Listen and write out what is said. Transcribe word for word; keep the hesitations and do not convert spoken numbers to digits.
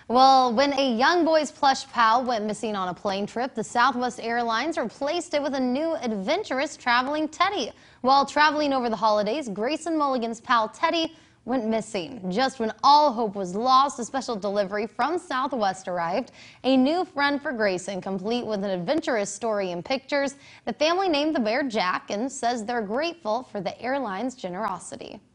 Well, when a young boy's plush pal went missing on a plane trip, the Southwest Airlines replaced it with a new adventurous traveling teddy. While traveling over the holidays, Grayson Mulligan's pal Teddy went missing. Just when all hope was lost, a special delivery from Southwest arrived. A new friend for Grayson, complete with an adventurous story and pictures. The family named the bear Jack and says they're grateful for the airline's generosity.